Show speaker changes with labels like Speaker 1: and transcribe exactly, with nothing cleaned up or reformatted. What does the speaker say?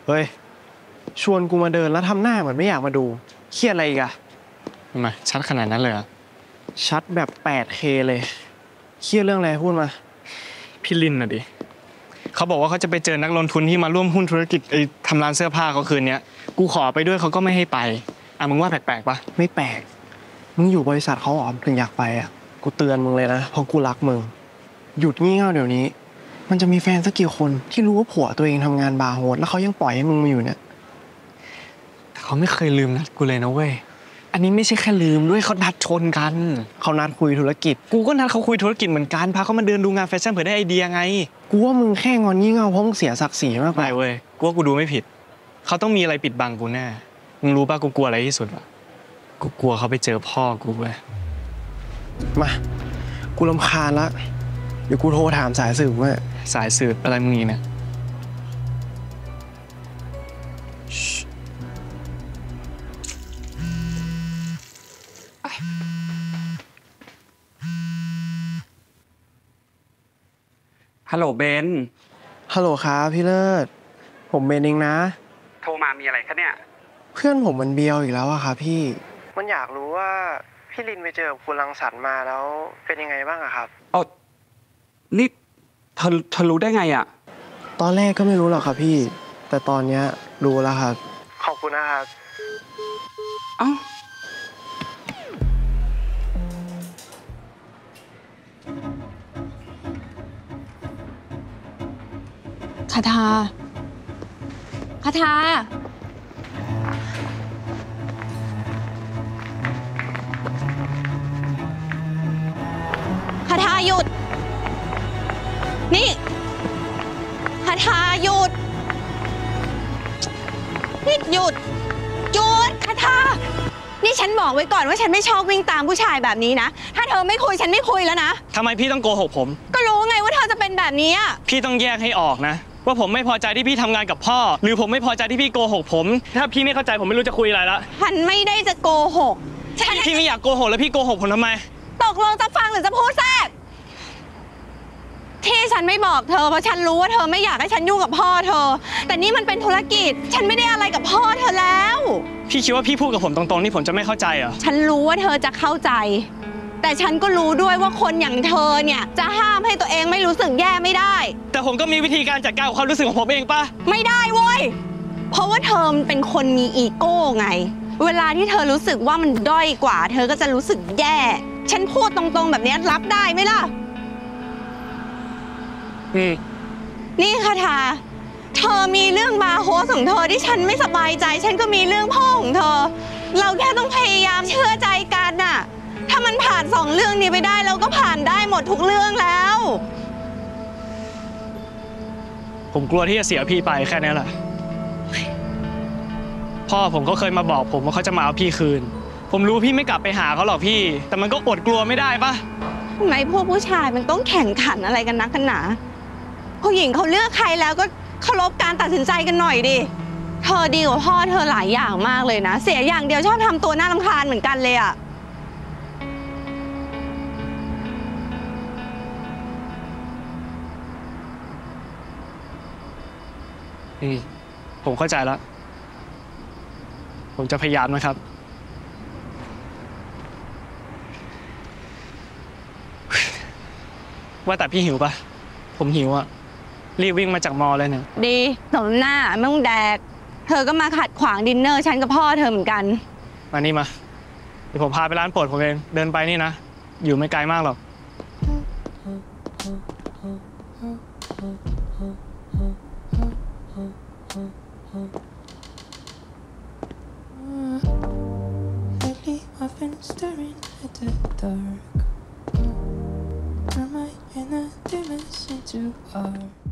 Speaker 1: เฮ้ยชวนกูมาเดินแล้วทำหน้าเหมือนไม่อยากมาดูเครียดอะไรอีกอะ
Speaker 2: ทำไมชัดขนาดนั้นเลยอะ
Speaker 1: ชัดแบบ แปดเค เลยเครียดเรื่องอะไรพูดมา
Speaker 2: พี่ลินน่ะดิเขาบอกว่าเขาจะไปเจอนักลงทุนที่มาร่วมหุ้นธุรกิจไอ้ทำร้านเสื้อผ้าเขาคืนนี้กูขอไปด้วยเขาก็ไม่ให้ไปอ่ะมึงว่าแปลกๆปะ
Speaker 1: ไม่แปลกมึงอยู่บริษัทเขาหรอถึงอยากไปอ่ะกูเตือนมึงเลยนะเพราะกูรักมึงหยุดงี่เง่าเดี๋ยวนี้มันจะมีแฟนสักกี่คนที่รู้ว่าผัวตัวเองทำงานบาร์โฮสแล้วเขายังปล่อยให้มึงมาอยู่เนี่ย
Speaker 2: แต่เขาไม่เคยลืมนัดกูเลยนะเว้ยอันนี้ไม่ใช่แค่ลืมด้วยเขานัดชนกัน
Speaker 1: เขานัดคุยธุรกิจ
Speaker 2: กูก็นัดเขาคุยธุรกิจเหมือนกันพาเขามาเดินดูงานแฟชั่นเผื่อได้ไอเดียไง
Speaker 1: กูว่ามึงแค่งอนงี่เง่าเพราะมึงเสียศักดิ์ศรีมาก
Speaker 2: ไปเว้ยกูว่ากูดูไม่ผิดเขาต้องมีอะไรปิดบังกูแน่มึงรู้ป่ะกูกลัวอะไรที่สุดวะกูกลัวเขาไปเจอพ่อกูเว้ย
Speaker 1: มากูรำคาญละเดี๋ยวกูโทรถามสายสืบว่า
Speaker 2: สายสืบอะไรมึงนี่เนี่ย
Speaker 3: ฮัลโหลเบน
Speaker 1: ฮัลโหลครับพี่เลิศผมเบนเองนะ
Speaker 3: โทรมามีอะไรคะเนี่ย
Speaker 1: เพื่อนผมมันเบียวอีกแล้วอะครับพี่มันอยากรู้ว่าพี่ลินไปเจอกับคุณรังสรรค์มาแล้วเป็นยังไงบ้างอะครับ
Speaker 3: อ๋อนี่เธอเธอรู้ได้ไงอะ
Speaker 1: ตอนแรกก็ไม่รู้หรอกครับพี่แต่ตอนเนี้ยรู้แล้วครับขอบคุณนะครับ
Speaker 3: เอ้า
Speaker 4: คาทาคาทาคาทาหยุดนี่คาทาหยุดนี่หยุดหยุดคาทานี่ฉันบอกไว้ก่อนว่าฉันไม่ชอบวิ่งตามผู้ชายแบบนี้นะถ้าเธอไม่คุยฉันไม่คุยแล้วนะ
Speaker 2: ทำไมพี่ต้องโกหกผม
Speaker 4: ก็รู้ไงว่าเธอจะเป็นแบบนี้
Speaker 2: พี่ต้องแยกให้ออกนะว่าผมไม่พอใจที่พี่ทำงานกับพ่อหรือผมไม่พอใจที่พี่โกหกผมถ้าพี่ไม่เข้าใจผมไม่รู้จะคุยอะไรละ
Speaker 4: ฉันไม่ได้จะโกหก
Speaker 2: พี่ไม่อยากโกหกแล้วพี่โกหกผมทำไม
Speaker 4: ตกลงจะฟังหรือจะพูดแทรกที่ฉันไม่บอกเธอเพราะฉันรู้ว่าเธอไม่อยากให้ฉันยุ่งกับพ่อเธอแต่นี่มันเป็นธุรกิจฉันไม่ได้อะไรกับพ่อเธอแล้ว
Speaker 2: พี่คิดว่าพี่พูดกับผมตรงๆนี่ผมจะไม่เข้าใจเหรอ
Speaker 4: ฉันรู้ว่าเธอจะเข้าใจแต่ฉันก็รู้ด้วยว่าคนอย่างเธอเนี่ยจะห้ามให้ตัวเองไม่รู้สึกแย่ไม่ได้
Speaker 2: แต่ผมก็มีวิธีการจัดการกับความรู้สึกของผมเองป่ะ
Speaker 4: ไม่ได้เว้ยเพราะว่าเธอเป็นคนมีอีโก้ไงเวลาที่เธอรู้สึกว่ามันด้อยกว่าเธอก็จะรู้สึกแย่ฉันพูดตรงๆแบบนี้รับได้ไหมล่ะนี่คาทาเธอมีเรื่องบาร์โฮสของเธอที่ฉันไม่สบายใจฉันก็มีเรื่องพ่อของเธอเราแค่ต้องพยายามเชื่อใจกันน่ะถ้ามันผ่านสองเรื่องนี้ไปได้เราก็ผ่านได้หมดทุกเรื่องแล้ว
Speaker 2: ผมกลัวที่จะเสียพี่ไปแค่นี้แหละพ่อผมก็เคยมาบอกผมว่าเขาจะมาเอาพี่คืนผมรู้พี่ไม่กลับไปหาเขาหรอกพี่แต่มันก็อดกลัวไม่ได้ปะ
Speaker 4: ทำไมพวกผู้ชายมันต้องแข่งขันอะไรกันนักกันหนาผู้หญิงเขาเลือกใครแล้วก็เคารพการตัดสินใจกันหน่อยดิเธอดีกว่าพ่อเธอหลายอย่างมากเลยนะเสียอย่างเดียวชอบทำตัวน่ารำคาญเหมือนกันเลยอะ
Speaker 2: นี่ผมเข้าใจแล้วผมจะพยายามนะครับว่าแต่พี่หิวปะผมหิวอะรีบวิ่งมาจากมอเลยเนี่ย
Speaker 4: ดีสมหน้าไม่ต้องแดกเธอก็มาขัดขวางดินเนอร์ฉันกับพ่อเธอเหมือนกัน
Speaker 2: มานี่มาเดี๋ยวผมพาไปร้านโปรดผมเองเดินไปนี่นะอยู่ไม่ไกลมากหรอก
Speaker 5: Lately I've been staring at the dark. Turn my inner demons into art.